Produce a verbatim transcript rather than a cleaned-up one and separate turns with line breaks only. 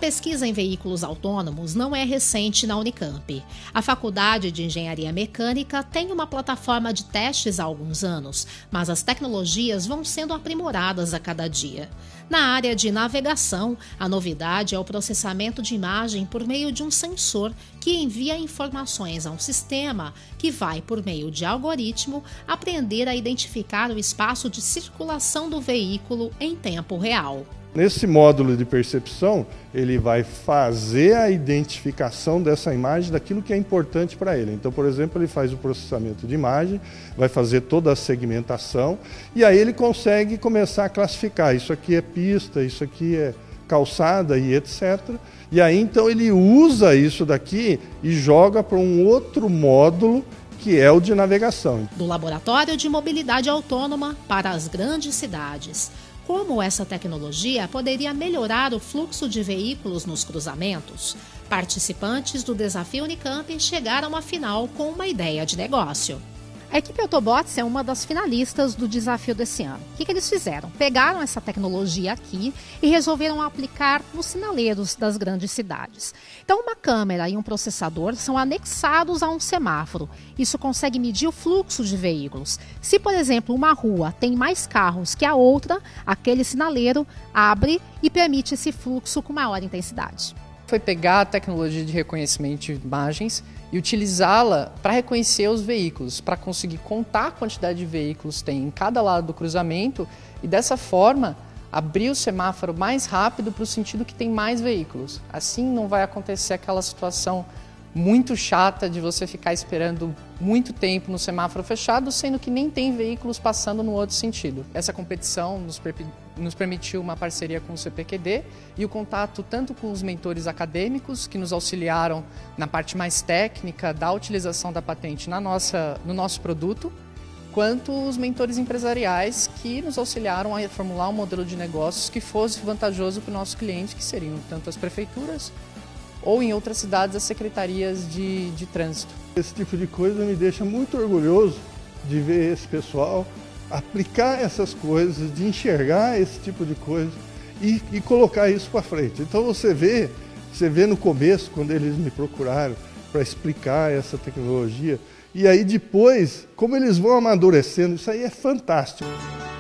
pesquisa em veículos autônomos não é recente na Unicamp. A Faculdade de Engenharia Mecânica tem uma plataforma de testes há alguns anos, mas as tecnologias vão sendo aprimoradas a cada dia. Na área de navegação, a novidade é o processamento de imagem por meio de um sensor que envia informações a um sistema que vai, por meio de algoritmo, aprender a identificar o espaço de circulação do veículo em tempo real.
Nesse módulo de percepção, ele vai fazer a identificação dessa imagem daquilo que é importante para ele. Então, por exemplo, ele faz o processamento de imagem, vai fazer toda a segmentação e aí ele consegue começar a classificar. Isso aqui é pista, isso aqui é calçada e etcétera. E aí, então, ele usa isso daqui e joga para um outro módulo que é o de navegação.
Do Laboratório de Mobilidade Autônoma para as grandes cidades. Como essa tecnologia poderia melhorar o fluxo de veículos nos cruzamentos? Participantes do Desafio Unicamp chegaram à final com uma ideia de negócio. A equipe Autobots é uma das finalistas do desafio desse ano. O que, que eles fizeram? Pegaram essa tecnologia aqui e resolveram aplicar nos sinaleiros das grandes cidades. Então, uma câmera e um processador são anexados a um semáforo. Isso consegue medir o fluxo de veículos. Se, por exemplo, uma rua tem mais carros que a outra, aquele sinaleiro abre e permite esse fluxo com maior intensidade.
Foi pegar a tecnologia de reconhecimento de imagens e utilizá-la para reconhecer os veículos, para conseguir contar a quantidade de veículos que tem em cada lado do cruzamento e dessa forma abrir o semáforo mais rápido para o sentido que tem mais veículos. Assim não vai acontecer aquela situação muito chata de você ficar esperando muito tempo no semáforo fechado, sendo que nem tem veículos passando no outro sentido. Essa competição nos, per nos permitiu uma parceria com o C P Q D e o contato tanto com os mentores acadêmicos, que nos auxiliaram na parte mais técnica da utilização da patente na nossa, no nosso produto, quanto os mentores empresariais que nos auxiliaram a formular um modelo de negócios que fosse vantajoso para o nosso cliente, que seriam tanto as prefeituras ou em outras cidades as secretarias de, de trânsito.
Esse tipo de coisa me deixa muito orgulhoso de ver esse pessoal aplicar essas coisas, de enxergar esse tipo de coisa e, e colocar isso para frente. Então você vê, você vê no começo, quando eles me procuraram para explicar essa tecnologia, e aí depois, como eles vão amadurecendo, isso aí é fantástico.